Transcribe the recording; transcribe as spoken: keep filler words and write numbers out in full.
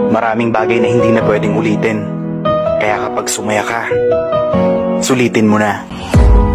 Maraming bagay na hindi na pwedeng ulitin. Kaya kapag sumaya ka, sulitin mo na.